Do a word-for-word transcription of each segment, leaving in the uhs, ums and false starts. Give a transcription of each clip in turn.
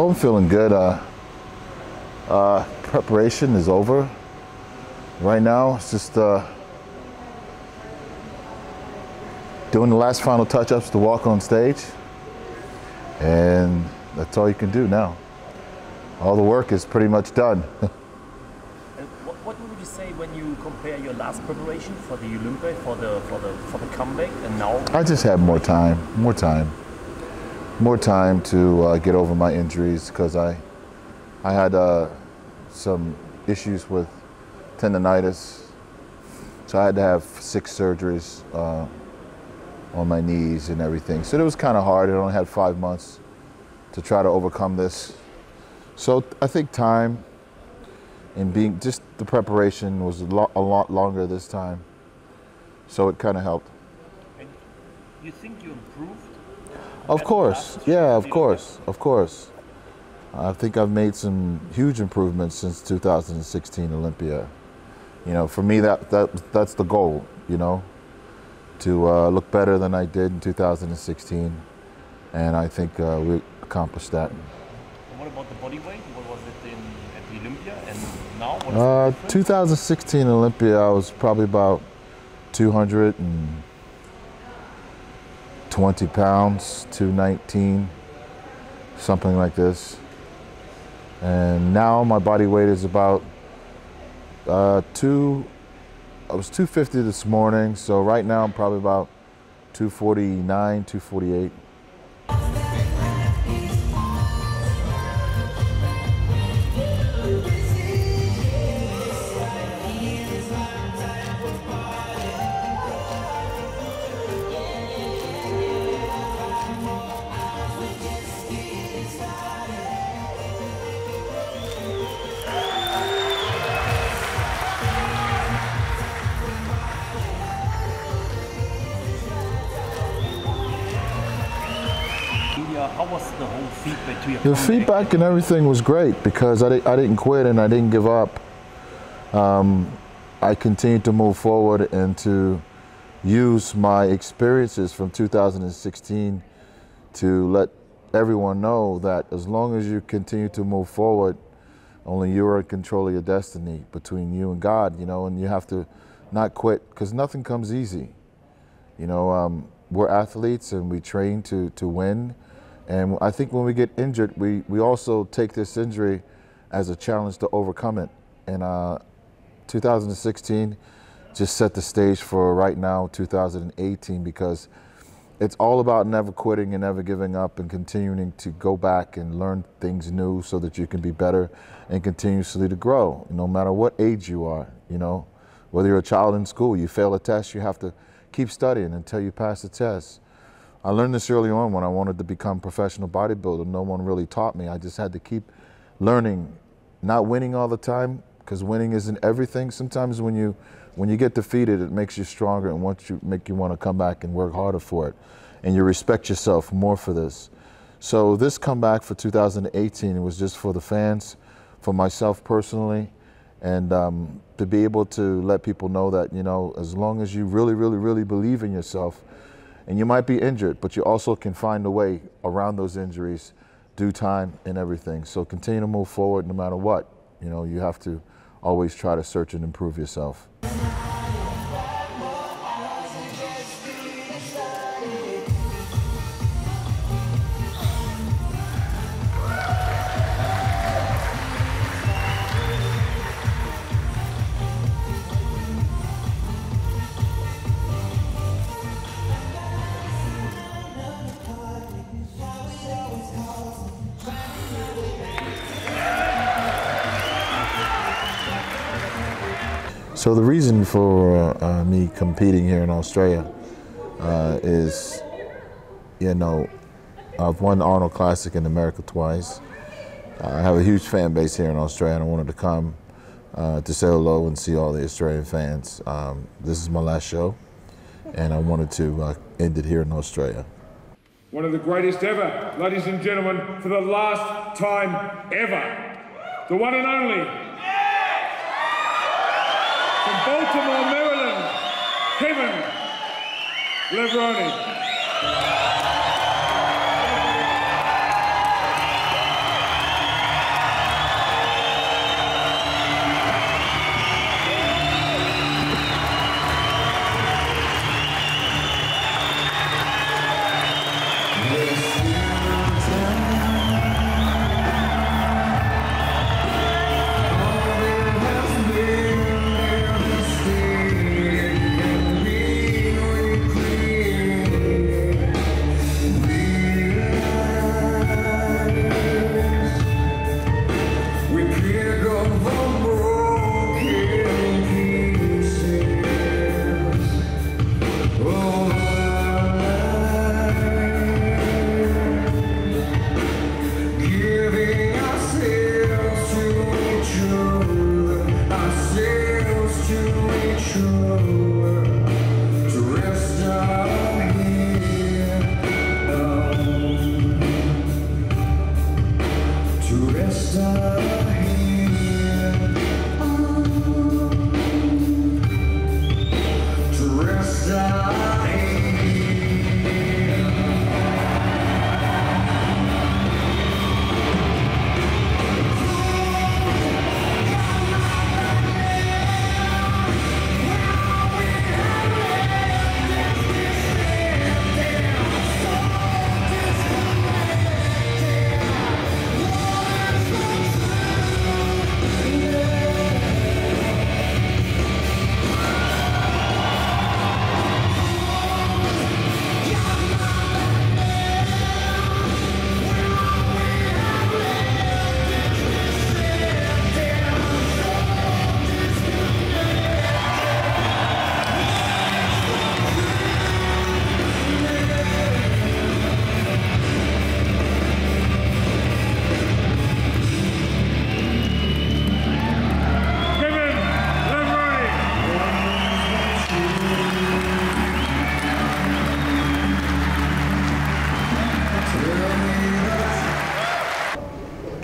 Oh, I'm feeling good. Uh, uh, preparation is over. Right now, it's just uh, doing the last final touch-ups to walk on stage. And that's all you can do now. All the work is pretty much done. And what, what would you say when you compare your last preparation for the Olympia, for the for the for the comeback, and now? I just had more time, more time, more time to uh, get over my injuries because I, I had uh, some issues with tendonitis, so I had to have six surgeries uh, on my knees and everything. So it was kind of hard. I only had five months to try to overcome this. So I think time and being just the preparation was a lot, a lot longer this time. So it kind of helped. And you think you improved? Of course, yeah, of course, of course. I think I've made some huge improvements since two thousand sixteen Olympia. You know, for me, that, that that's the goal, you know, to uh, look better than I did in two thousand sixteen. And I think uh, we accomplished that. And what about the body weight? What was it in at the Olympia, and now? What is uh, the difference? two thousand sixteen Olympia, I was probably about two hundred twenty pounds, two nineteen, something like this. And now my body weight is about uh, two. I was two fifty this morning, so right now I'm probably about two forty-nine, two forty-eight. How was the whole feedback to your The comeback? feedback and everything was great because I, di I didn't quit and I didn't give up. Um, I continued to move forward and to use my experiences from two thousand sixteen to let everyone know that as long as you continue to move forward, only you are in control of your destiny between you and God, you know, and you have to not quit because nothing comes easy. You know, um, we're athletes and we train to, to win. And I think when we get injured, we, we also take this injury as a challenge to overcome it. And uh, two thousand sixteen just set the stage for right now, two thousand eighteen, because it's all about never quitting and never giving up and continuing to go back and learn things new so that you can be better and continuously to grow, no matter what age you are. You know, whether you're a child in school, you fail a test, you have to keep studying until you pass the test. I learned this early on when I wanted to become a professional bodybuilder. No one really taught me. I just had to keep learning, not winning all the time, because winning isn't everything. Sometimes when you when you get defeated, it makes you stronger and wants you make you want to come back and work harder for it, and you respect yourself more for this. So this comeback for two thousand eighteen, it was just for the fans, for myself personally, and um, to be able to let people know that, you know, as long as you really, really, really believe in yourself. And you might be injured, but you also can find a way around those injuries, due time and everything. So continue to move forward no matter what. You know, you have to always try to search and improve yourself. So the reason for uh, me competing here in Australia uh, is, you know, I've won the Arnold Classic in America twice. I have a huge fan base here in Australia, and I wanted to come uh, to say hello and see all the Australian fans. Um, this is my last show, and I wanted to uh, end it here in Australia. One of the greatest ever, ladies and gentlemen, for the last time ever, the one and only, from Baltimore, Maryland, Kevin Levrone.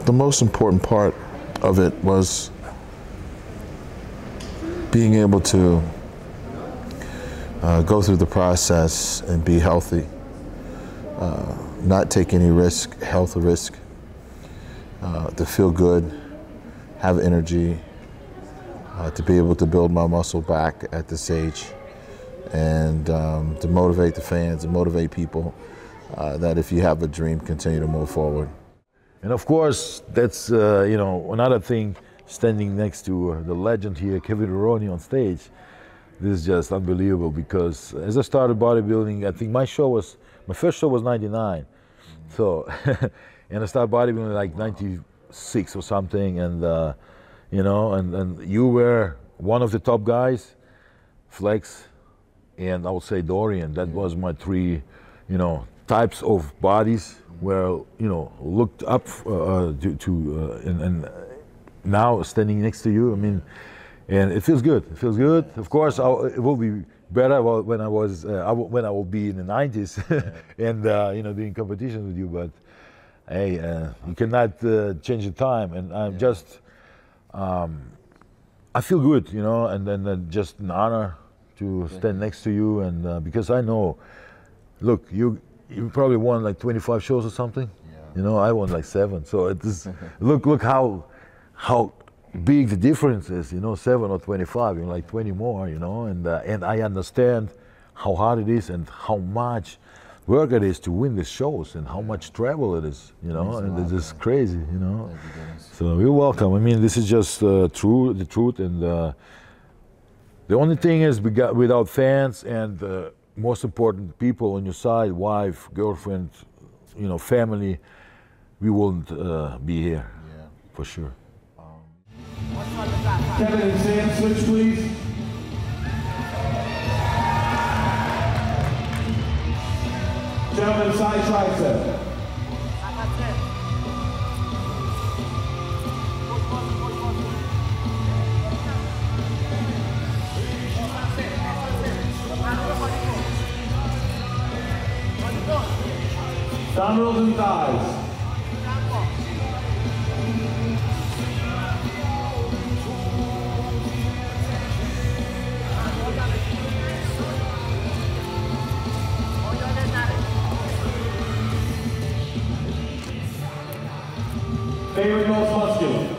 the most important part of it was being able to uh, go through the process and be healthy, uh, not take any risk, health risk, uh, to feel good, have energy, uh, to be able to build my muscle back at this age, and um, to motivate the fans and motivate people uh, that if you have a dream, continue to move forward. And of course, that's uh, you know, another thing, standing next to uh, the legend here, Kevin Levrone, on stage. This is just unbelievable, because as I started bodybuilding, I think my show was, my first show was ninety-nine. So, and I started bodybuilding like ninety-six or something, and uh, you know, and, and you were one of the top guys, Flex, and I would say Dorian. That was my three, you know, types of bodies where, you know, looked up uh, to, to uh, and, and now standing next to you, I mean, and it feels good. It feels good. Of course, I'll, it will be better when I was uh, I w when I will be in the nineties and uh, you know, doing competition with you. But hey, uh, you cannot uh, change the time, and I'm yeah. just um, I feel good, you know, and then uh, just an honor to stand next to you, and uh, because I know, look, you you probably won like twenty-five shows or something. Yeah. You know, I won like seven. So it is look look how how big the difference is, you know, seven or twenty-five, you know, like twenty more, you know, and uh, and I understand how hard it is and how much work it is to win the shows and how much travel it is, you know, and it's just crazy, you know. So you're welcome. I mean, this is just uh, true, the truth, and uh, the only thing is, we got, without fans and uh, most important people on your side, wife, girlfriend, you know, family, we won't uh, be here, yeah. for sure. Kevin and Sam, switch please. Gentlemen, side tricep. Dumbbells and thighs. Favorite most muscular.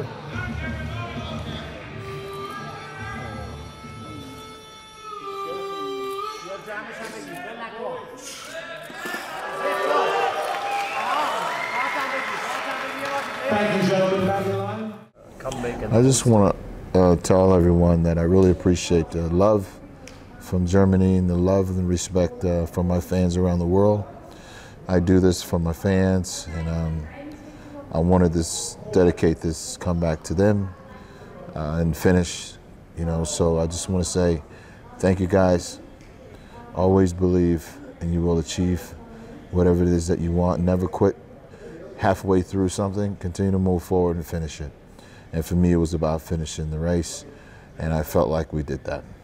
Thank you, gentlemen. Back in line. I just want to uh, tell everyone that I really appreciate the love from Germany and the love and the respect uh, from my fans around the world. I do this for my fans, and um, I wanted to dedicate this comeback to them uh, and finish, you know, so I just want to say thank you guys. Always believe and you will achieve whatever it is that you want. Never quit halfway through something. Continue to move forward and finish it. And for me, it was about finishing the race, and I felt like we did that.